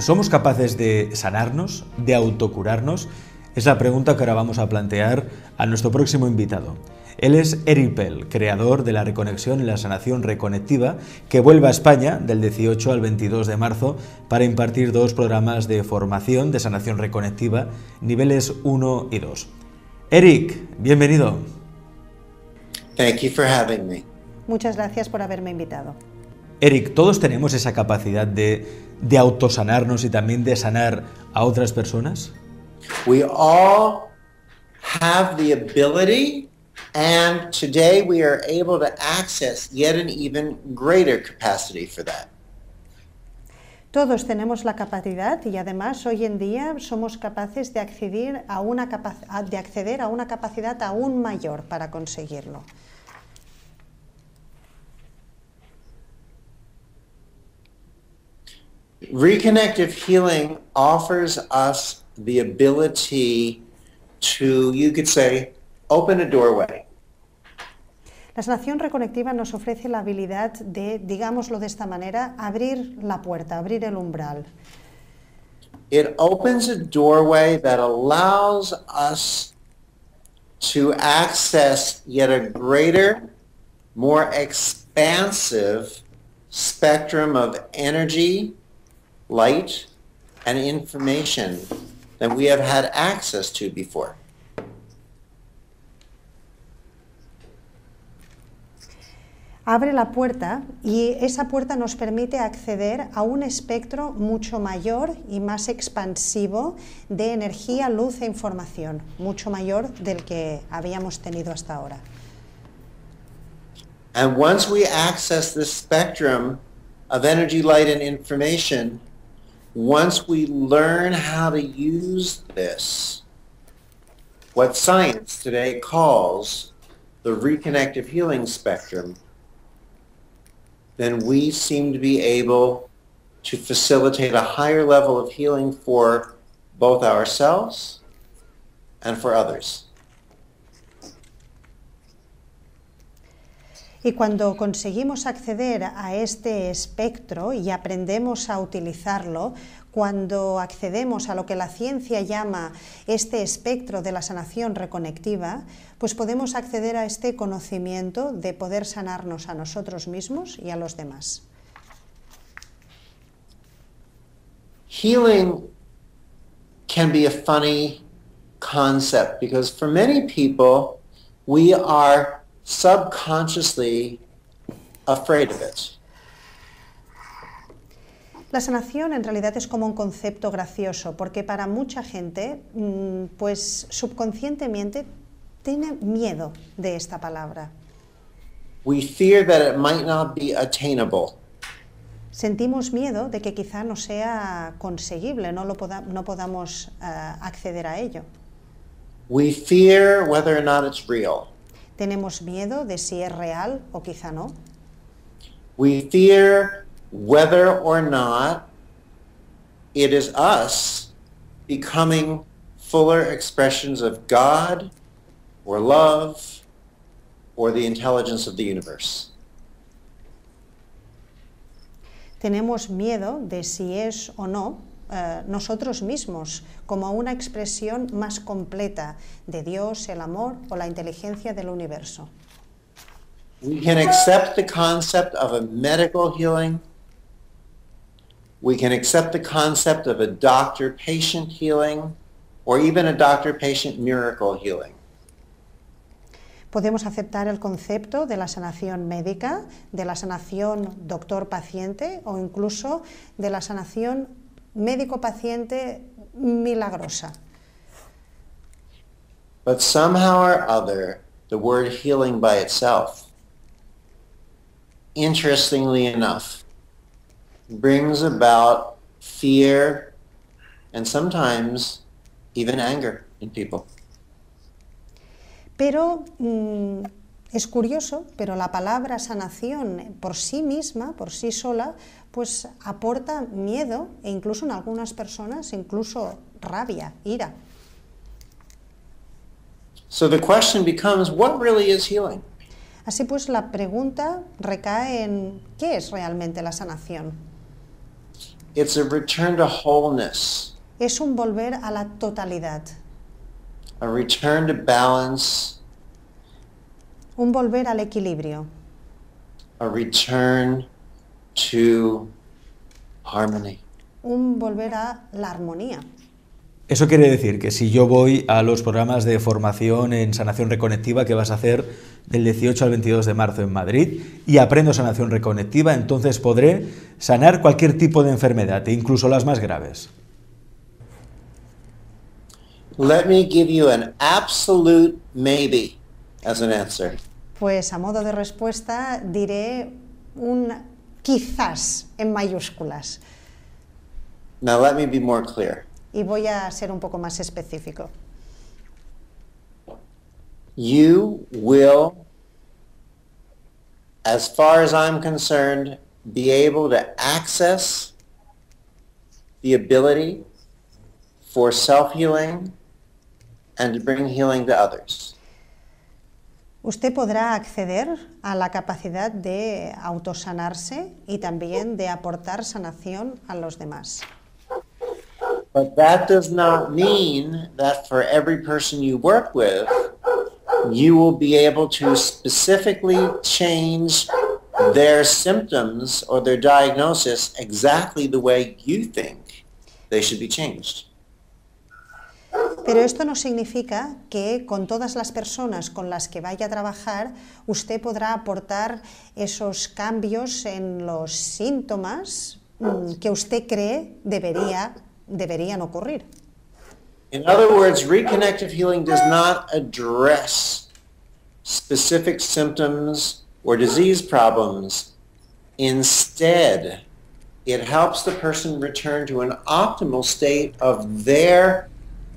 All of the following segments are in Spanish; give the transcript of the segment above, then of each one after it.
¿Somos capaces de sanarnos, de autocurarnos? Es la pregunta que ahora vamos a plantear a nuestro próximo invitado. Él es Eric Pell, creador de la reconexión y la sanación reconectiva, que vuelve a España del 18 al 22 de marzo para impartir 2 programas de formación de sanación reconectiva, niveles 1 y 2. Eric, bienvenido. Thank you for having me. Muchas gracias por haberme invitado. Eric, ¿todos tenemos esa capacidad de autosanarnos y también de sanar a otras personas? We all have the ability, and today we are able to access yet an even greater capacity for that. Todos tenemos la capacidad y además hoy en día somos capaces de acceder a una capacidad aún mayor para conseguirlo. Reconnective healing offers us the ability to, you could say, open a doorway. La sanación reconectiva nos ofrece la habilidad de, digámoslo de esta manera, abrir la puerta, abrir el umbral. It opens a doorway that allows us to access yet a greater, more expansive spectrum of energy, light, and information than we have had access to before. Abre la puerta y esa puerta nos permite acceder a un espectro mucho mayor y más expansivo de energía, luz e información, mucho mayor del que habíamos tenido hasta ahora. And once we access this spectrum of energy, light, and information, once we learn how to use this, what science today calls the reconnective healing spectrum, then we seem to be able to facilitate a higher level of healing for both ourselves and for others. Y cuando conseguimos acceder a este espectro y aprendemos a utilizarlo, cuando accedemos a lo que la ciencia llama este espectro de la sanación reconectiva, pues podemos acceder a este conocimiento de poder sanarnos a nosotros mismos y a los demás. Healing can be a funny concept because for many people we are subconsciously afraid of it. La sanación en realidad es como un concepto gracioso porque para mucha gente pues subconscientemente tiene miedo de esta palabra. We fear that it might not be attainable. Sentimos miedo de que quizá no sea conseguible, no podamos acceder a ello. We fear whether or not it's real. Tenemos miedo de si es real o quizá no. We fear whether or not it is us becoming fuller expressions of God or love or the intelligence of the universe. Tenemos miedo de si es o no nosotros mismos como una expresión más completa de Dios, el amor o la inteligencia del universo. We can accept the concept of a medical healing. We can accept the concept of a doctor-patient healing or even a doctor-patient miracle healing. Podemos aceptar el concepto de la sanación médica, de la sanación doctor-paciente o incluso de la sanación médico-paciente milagrosa. But somehow or other, the word healing by itself, interestingly enough, brings about fear and sometimes even anger in people. Pero es curioso, pero la palabra sanación por sí misma, por sí sola, pues aporta miedo e incluso en algunas personas, incluso rabia, ira. So the question becomes, what really is healing? Así pues, la pregunta recae en ¿qué es realmente la sanación? It's a return to wholeness, Es un volver a la totalidad, a return to balance, un volver al equilibrio, a return to harmony. un volver a la armonía. Eso quiere decir que si yo voy a los programas de formación en sanación reconectiva que vas a hacer del 18 al 22 de marzo en Madrid y aprendo sanación reconectiva, entonces podré sanar cualquier tipo de enfermedad, e incluso las más graves. Let me give you an absolute maybe as an answer. Pues a modo de respuesta diré un quizás en mayúsculas. Now let me be more clear. Y voy a ser un poco más específico. You will, as far as I'm concerned, be able to access the ability for self-healing and to bring healing to others. Usted podrá acceder a la capacidad de autosanarse y también de aportar sanación a los demás. But that does not mean that for every person you work with, you will be able to specifically change their symptoms or their diagnosis exactly the way you think they should be changed. Pero esto no significa que con todas las personas con las que vaya a trabajar, usted podrá aportar esos cambios en los síntomas que usted cree deberían ocurrir. In other words, reconnective healing does not address specific symptoms or disease problems. Instead, it helps the person return to an optimal state of their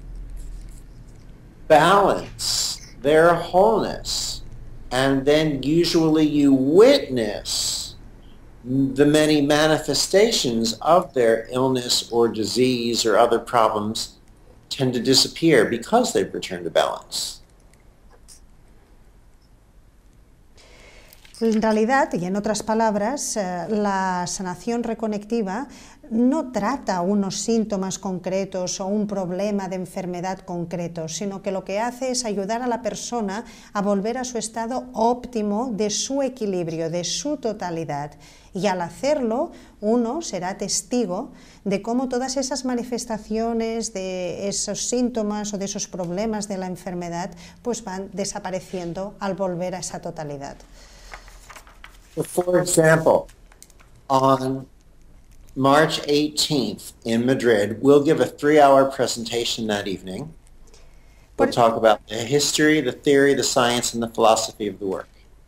balance, their wholeness, and then usually you witness the many manifestations of their illness or disease or other problems tend to disappear because they've returned to balance. En realidad, y en otras palabras, la sanación reconectiva no trata unos síntomas concretos o un problema de enfermedad concreto, sino que lo que hace es ayudar a la persona a volver a su estado óptimo de su equilibrio, de su totalidad. Y al hacerlo, uno será testigo de cómo todas esas manifestaciones de esos síntomas o de esos problemas de la enfermedad pues van desapareciendo al volver a esa totalidad. For example, on March 18th in Madrid, we'll give a 3-hour presentation that evening. We'll talk about the history, the theory, the science, and the philosophy of the work.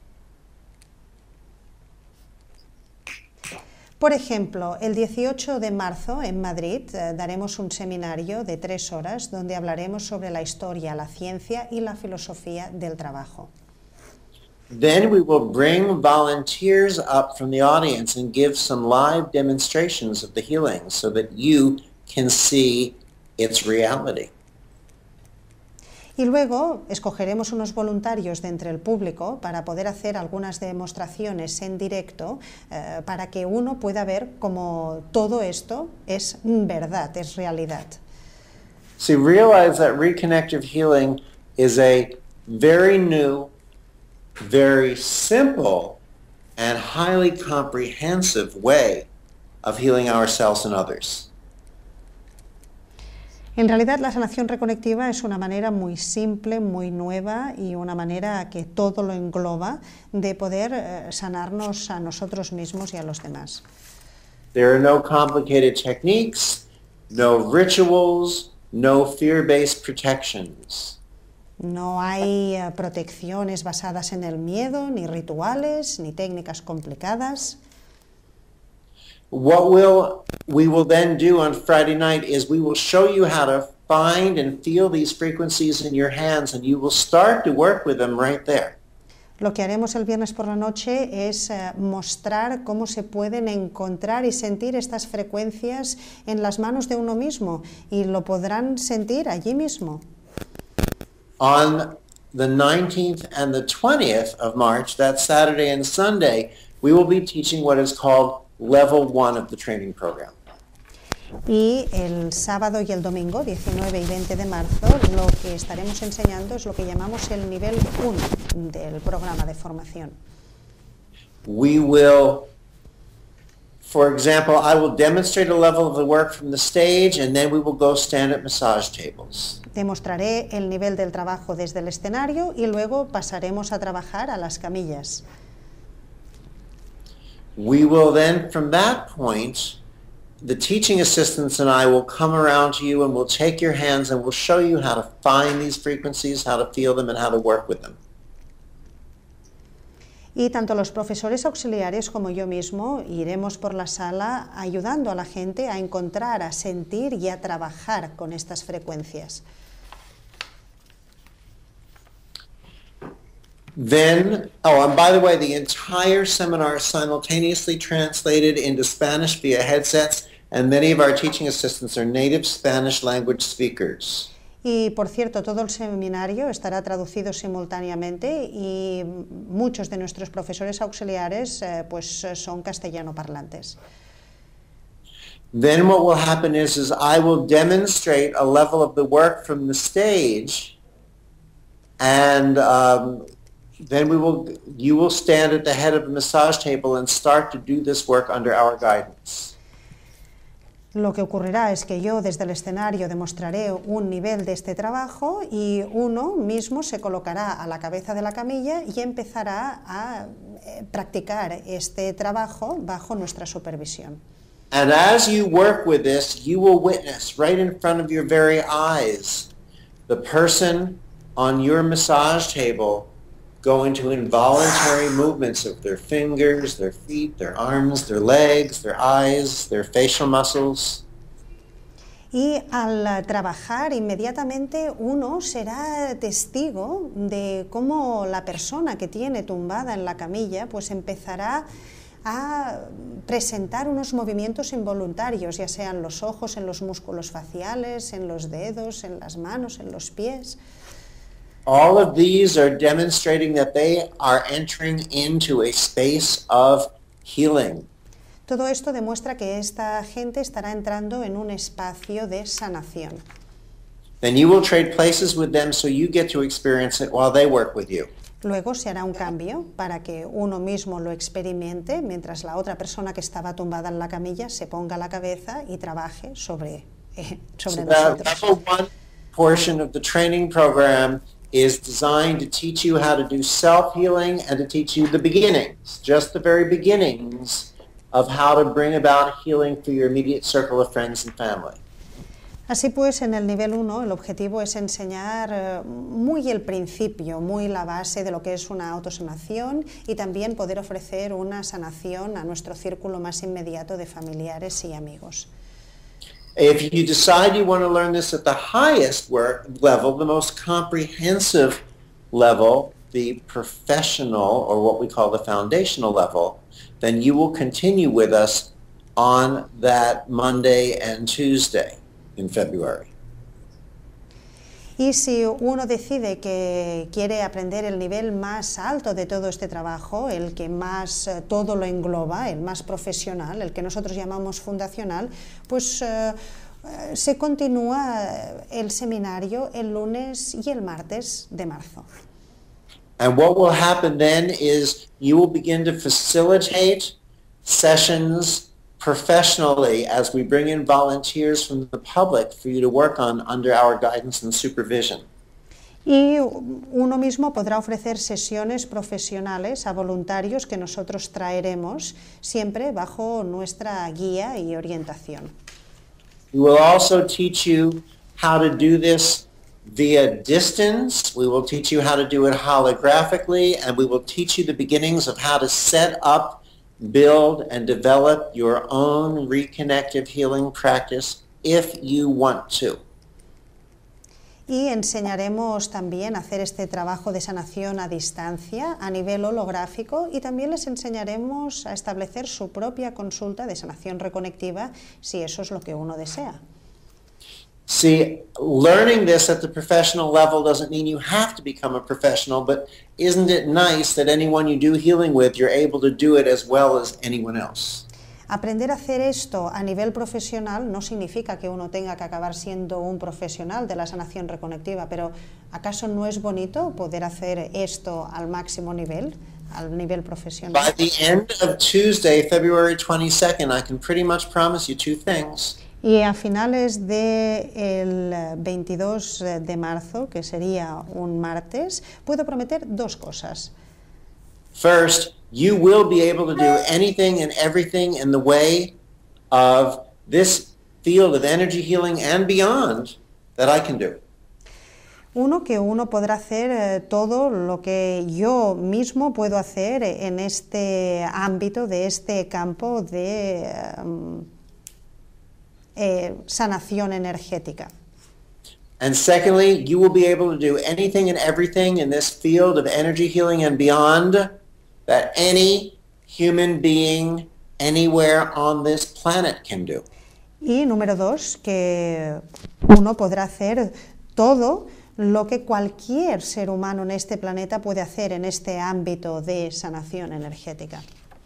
Por ejemplo, el 18 de marzo en Madrid daremos un seminario de 3 horas donde hablaremos sobre la historia, la ciencia y la filosofía del trabajo. Then we will bring volunteers up from the audience and give some live demonstrations of the healing so that you can see its reality. Y luego escogeremos unos voluntarios de entre el público para poder hacer algunas demostraciones en directo para que uno pueda ver cómo todo esto es verdad, es realidad. See, realize that reconnective healing is a very new, very simple, and highly comprehensive way of healing ourselves and others. En realidad, la sanación reconectiva es una manera muy simple, muy nueva y una manera que todo lo engloba de poder sanarnos a nosotros mismos y a los demás. There are no complicated techniques, no rituals, no fear-based protections. No hay protecciones basadas en el miedo, ni rituales, ni técnicas complicadas. What we will then do on Friday night is we will show you how to find and feel these frequencies in your hands, and you will start to work with them right there. Lo que haremos el viernes por la noche es mostrar cómo se pueden encontrar y sentir estas frecuencias en las manos de uno mismo, y lo podrán sentir allí mismo. On the 19th and the 20th of March, that Saturday and Sunday, we will be teaching what is called Level 1 of the training program. Y el sábado y el domingo, 19 y 20 de marzo, lo que estaremos enseñando es lo que llamamos el nivel 1 del programa de formación. We will, for example, I will demonstrate a level of the work from the stage, and then we will go stand at massage tables. Demostraré el nivel del trabajo desde el escenario y luego pasaremos a trabajar a las camillas. We will then, from that point, the teaching assistants and I will come around to you and we'll take your hands and we'll show you how to find these frequencies, how to feel them, and how to work with them. Y tanto los profesores auxiliares como yo mismo iremos por la sala ayudando a la gente a encontrar, a sentir y a trabajar con estas frecuencias. Then, oh, and by the way, the entire seminar is simultaneously translated into Spanish via headsets, and many of our teaching assistants are native Spanish language speakers. Y por cierto, todo el seminario estará traducido simultáneamente y muchos de nuestros profesores auxiliares pues son castellano parlantes. Then what will happen is I will demonstrate a level of the work from the stage, and then you will stand at the head of the massage table and start to do this work under our guidance. Lo que ocurrirá es que yo desde el escenario demostraré un nivel de este trabajo y uno mismo se colocará a la cabeza de la camilla y empezará a practicar este trabajo bajo nuestra supervisión. And as you work with this, you will witness right in front of your very eyes the person on your massage table go into involuntary movements of their fingers, their feet, their arms, their legs, their eyes, their facial muscles. Y al trabajar inmediatamente uno será testigo de cómo la persona que tiene tumbada en la camilla pues empezará a presentar unos movimientos involuntarios, ya sean los ojos, en los músculos faciales, en los dedos, en las manos, en los pies. All of these are demonstrating that they are entering into a space of healing. Todo esto demuestra que esta gente estará entrando en un espacio de sanación. Then you will trade places with them so you get to experience it while they work with you. Luego se hará un cambio para que uno mismo lo experimente mientras la otra persona que estaba tumbada en la camilla se ponga la cabeza y trabaje sobre nosotros. Level one portion of the training program is designed to teach you how to do self-healing and to teach you the beginnings, just the very beginnings of how to bring about healing for your immediate circle of friends and family. Así pues, en el nivel 1 el objetivo es enseñar muy el principio, muy la base de lo que es una autosanación y también poder ofrecer una sanación a nuestro círculo más inmediato de familiares y amigos. If you decide you want to learn this at the highest level, the most comprehensive level, the professional, or what we call the foundational level, then you will continue with us on that Monday and Tuesday in February. Y si uno decide que quiere aprender el nivel más alto de todo este trabajo, el que más todo lo engloba, el más profesional, el que nosotros llamamos fundacional, pues se continúa el seminario el lunes y el martes de marzo. And what will happen then is you will begin to facilitate sessions professionally as we bring in volunteers from the public for you to work on under our guidance and supervision. Y uno mismo podrá ofrecer sesiones profesionales a voluntarios que nosotros traeremos siempre bajo nuestra guía y orientación. We will also teach you how to do this via distance. We will teach you how to do it holographically, and we will teach you the beginnings of how to set up, build, and develop your own reconnective healing practice if you want to. Y enseñaremos también a hacer este trabajo de sanación a distancia, a nivel holográfico, y también les enseñaremos a establecer su propia consulta de sanación reconectiva, si eso es lo que uno desea. See, learning this at the professional level doesn't mean you have to become a professional, but isn't it nice that anyone you do healing with, you're able to do it as well as anyone else? Aprender a hacer esto a nivel profesional no significa que uno tenga que acabar siendo un profesional de la sanación reconectiva, pero ¿acaso no es bonito poder hacer esto al máximo nivel, al nivel profesional? By the end of Tuesday, February 22nd, I can pretty much promise you two things. Y a finales del 22 de marzo, que sería un martes, puedo prometer dos cosas. First, you will be able to do anything and everything in the way of this field of energy healing and beyond that I can do. Uno, que uno podrá hacer todo lo que yo mismo puedo hacer en este ámbito, de este campo de sanación energética. And secondly, you will be able to do anything and everything in this field of energy healing and beyond that any human being anywhere on this planet can do. Y número dos, que uno podrá hacer todo lo que cualquier ser humano en este planeta puede hacer en este ámbito de sanación energética.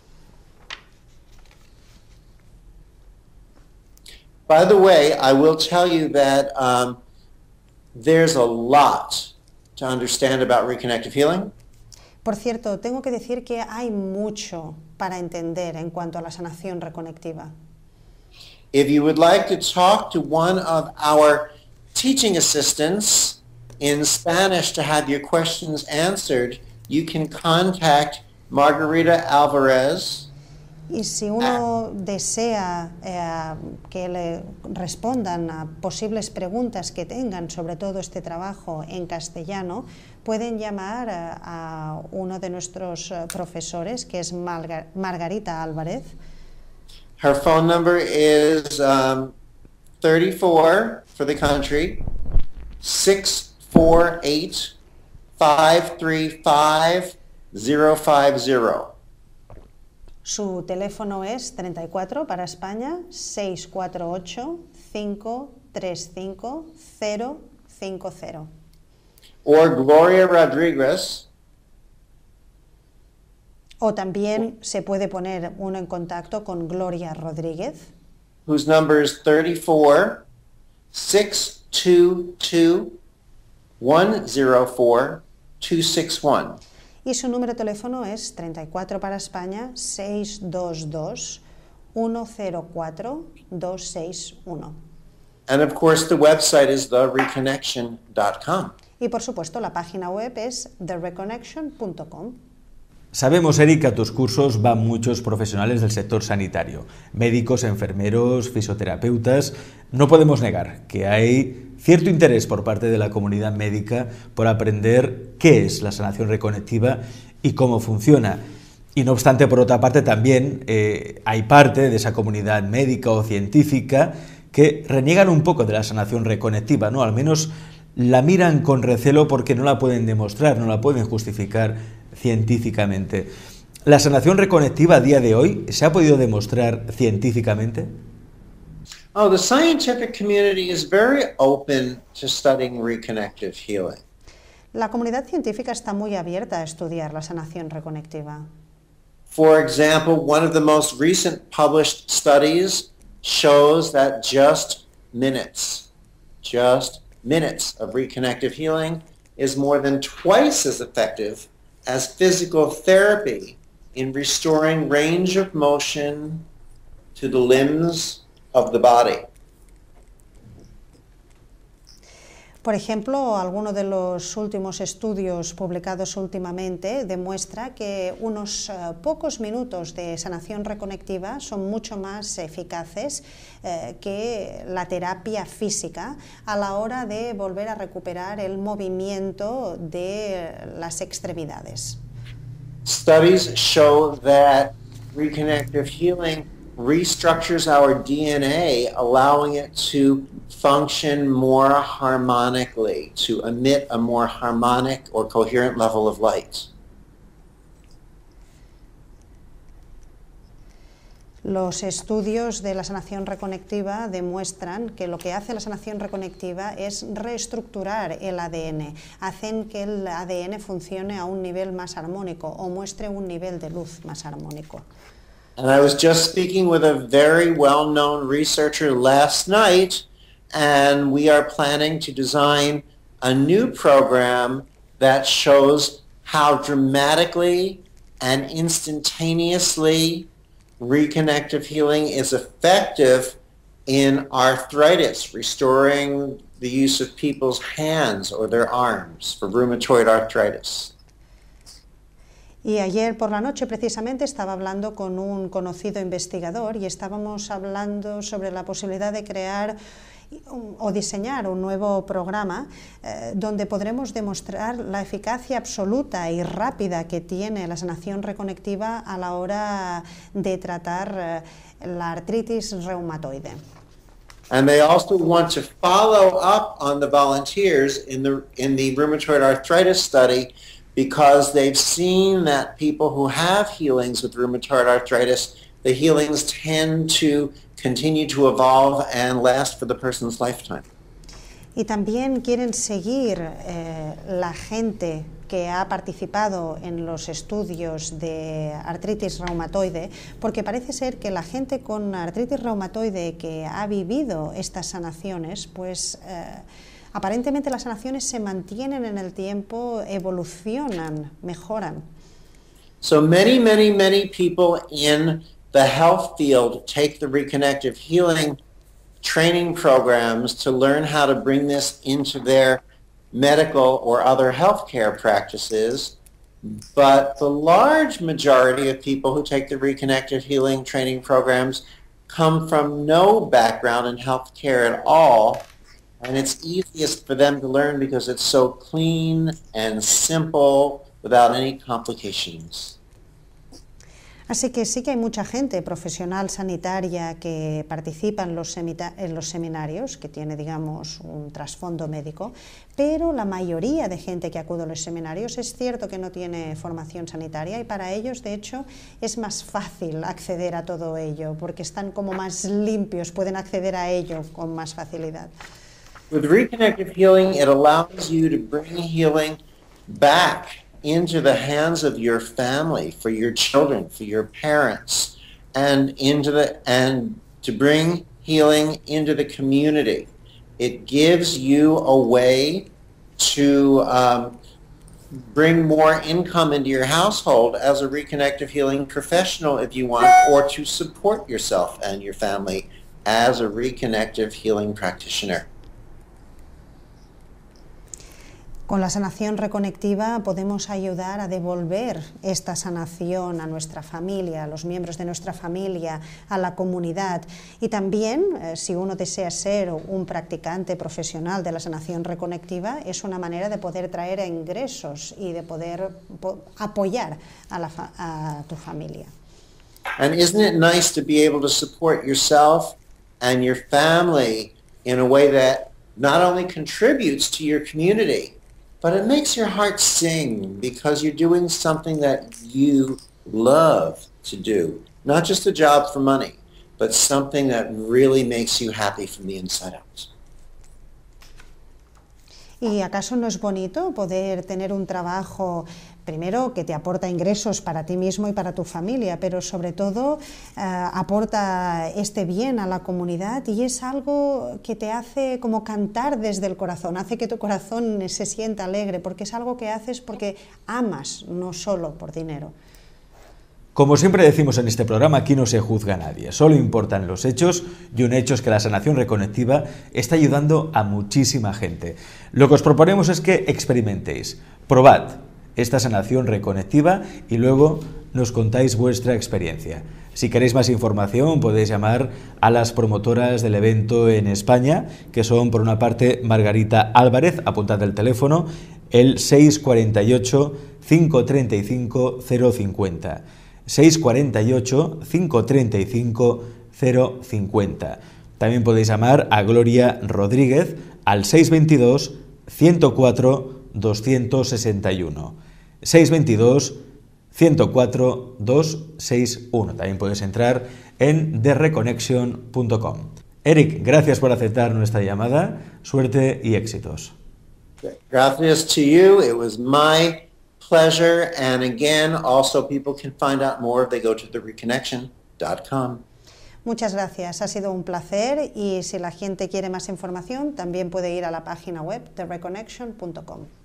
By the way, I will tell you that there's a lot to understand about reconnective healing. Por cierto, tengo que decir que hay mucho para entender en cuanto a la sanación reconectiva. If you would like to talk to one of our teaching assistants in Spanish to have your questions answered, you can contact Margarita Alvarez. Y si uno desea que le respondan a posibles preguntas que tengan sobre todo este trabajo en castellano, pueden llamar a uno de nuestros profesores, que es Margarita Álvarez. Her phone number is 34 for the country, 648-535-050. Su teléfono es 34 para España, 648-535-050. Or Gloria Rodriguez. O también se puede poner uno en contacto con Gloria Rodríguez, Whose number is 34-622-104-261. y su número de teléfono es 34 para España, 622-104-261. And of course the website is thereconnection.com. Y por supuesto la página web es thereconnection.com. Sabemos, Eric, que a tus cursos van muchos profesionales del sector sanitario, médicos, enfermeros, fisioterapeutas. No podemos negar que hay cierto interés por parte de la comunidad médica por aprender qué es la sanación reconectiva y cómo funciona. Y no obstante, por otra parte, también hay parte de esa comunidad médica o científica que reniegan un poco de la sanación reconectiva, ¿no? Al menos la miran con recelo porque no la pueden demostrar, no la pueden justificar científicamente. ¿La sanación reconectiva a día de hoy se ha podido demostrar científicamente? Oh, the scientific community is very open to studying reconnective healing. La comunidad científica está muy abierta a estudiar la sanación reconectiva. For example, one of the most recent published studies shows that just minutes of reconnective healing is more than twice as effective as physical therapy in restoring range of motion to the limbs of the body. Por ejemplo, alguno de los últimos estudios publicados últimamente demuestra que unos pocos minutos de sanación reconectiva son mucho más eficaces que la terapia física a la hora de volver a recuperar el movimiento de las extremidades. Studies show that reconnective healing restructures our DNA, allowing it to function more harmonically, to emit a more harmonic or coherent level of light. Los estudios de la sanación reconectiva demuestran que lo que hace la sanación reconectiva es reestructurar el ADN, hacen que el ADN funcione a un nivel más armónico o muestre un nivel de luz más armónico. And I was just speaking with a very well-known researcher last night, and we are planning to design a new program that shows how dramatically and instantaneously reconnective healing is effective in arthritis, restoring the use of people's hands or their arms for rheumatoid arthritis. Y ayer por la noche precisamente estaba hablando con un conocido investigador y estábamos hablando sobre la posibilidad de crear o diseñar un nuevo programa donde podremos demostrar la eficacia absoluta y rápida que tiene la sanación reconectiva a la hora de tratar la artritis reumatoide. And they also want to follow up on the volunteers in the rheumatoid arthritis study, because they've seen that people who have healings with rheumatoid arthritis, the healings tend to continue to evolve and last for the person's lifetime. Y también quieren seguir la gente que ha participado en los estudios de artritis reumatoide, porque parece ser que la gente con artritis reumatoide que ha vivido estas sanaciones, pues aparentemente las sanaciones se mantienen en el tiempo, evolucionan, mejoran. So many people in the health field take the reconnective healing training programs to learn how to bring this into their medical or other healthcare practices, but the large majority of people who take the reconnective healing training programs come from no background in healthcare at all, and it's easiest for them to learn because it's so clean and simple without any complications. Así que sí que hay mucha gente profesional sanitaria que participa en los seminarios, que tiene, digamos, un trasfondo médico, pero la mayoría de gente que acude a los seminarios es cierto que no tiene formación sanitaria y para ellos, de hecho, es más fácil acceder a todo ello, porque están como más limpios, pueden acceder a ello con más facilidad. With reconnective healing, it allows you to bring healing back into the hands of your family, for your children, for your parents, and to bring healing into the community. It gives you a way to bring more income into your household as a reconnective healing professional if you want, or to support yourself and your family as a reconnective healing practitioner. Con la sanación reconectiva podemos ayudar a devolver esta sanación a nuestra familia, a los miembros de nuestra familia, a la comunidad. Y también, si uno desea ser un practicante profesional de la sanación reconectiva, es una manera de poder traer ingresos y de poder apoyar a tu familia. And isn't it nice to be able to support yourself and your family in a way that not only contributes to your community, but it makes your heart sing because you're doing something that you love to do. Not just a job for money, but something that really makes you happy from the inside out. ¿Y acaso no es bonito poder tener un trabajo, primero, que te aporta ingresos para ti mismo y para tu familia, pero sobre todo aporta este bien a la comunidad y es algo que te hace como cantar desde el corazón, hace que tu corazón se sienta alegre, porque es algo que haces porque amas, no solo por dinero? Como siempre decimos en este programa, aquí no se juzga a nadie, solo importan los hechos, y un hecho es que la sanación reconectiva está ayudando a muchísima gente. Lo que os proponemos es que experimentéis, probad esta sanación reconectiva y luego nos contáis vuestra experiencia. Si queréis más información podéis llamar a las promotoras del evento en España, que son por una parte Margarita Álvarez, apuntad el teléfono, el 648 535 050. 648 535 050. También podéis llamar a Gloria Rodríguez al 622 104 261. 622 104 261. También puedes entrar en thereconnection.com. Eric, gracias por aceptar nuestra llamada. Suerte y éxitos. Gracias to you. It was my pleasure, and again, also people can find out more if they go to the Reconnection thereconnection.com. Muchas gracias, ha sido un placer y si la gente quiere más información también puede ir a la página web thereconnection.com.